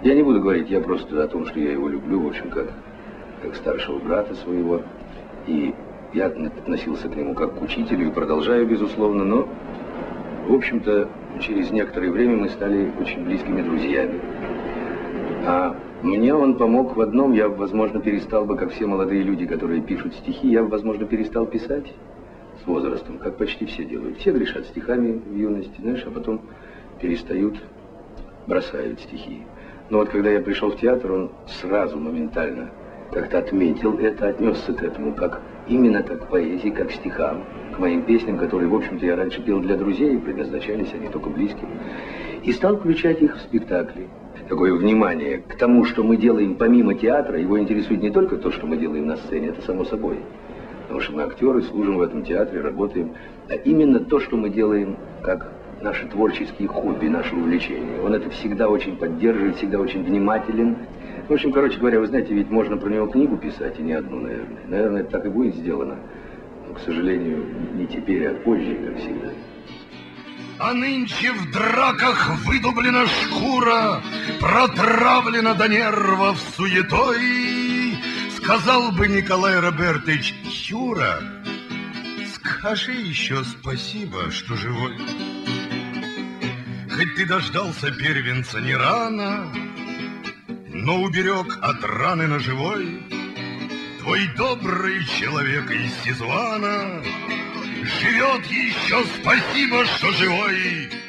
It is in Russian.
Я не буду говорить, я просто о том, что я его люблю, в общем, как старшего брата своего. И я относился к нему как к учителю и продолжаю, безусловно, но, в общем-то, через некоторое время мы стали очень близкими друзьями. А мне он помог в одном, я, возможно, перестал бы, как все молодые люди, которые пишут стихи, я, возможно, перестал писать с возрастом, как почти все делают. Все грешат стихами в юности, знаешь, а потом перестают, бросают стихи. Но вот когда я пришел в театр, он сразу, моментально как-то отметил это, отнесся к этому, как именно как к поэзии, как к стихам, к моим песням, которые, в общем-то, я раньше пел для друзей, предназначались они только близким. И стал включать их в спектакли. Такое внимание к тому, что мы делаем помимо театра, его интересует не только то, что мы делаем на сцене, это само собой. Потому что мы актеры, служим в этом театре, работаем. А именно то, что мы делаем как наши творческие хобби, наши увлечения. Он это всегда очень поддерживает, всегда очень внимателен. В общем, короче говоря, вы знаете, ведь можно про него книгу писать, и не одну, наверное. Наверное, это так и будет сделано. Но, к сожалению, не теперь, а позже, как всегда. А нынче в драках выдублена шкура, протравлена до нервов суетой. Сказал бы Николай Робертович: Юра, скажи еще спасибо, что живой. Хоть ты дождался первенца не рано, но уберег от раны ножевой. Твой добрый человек из Сизвана живет еще, спасибо, что живой.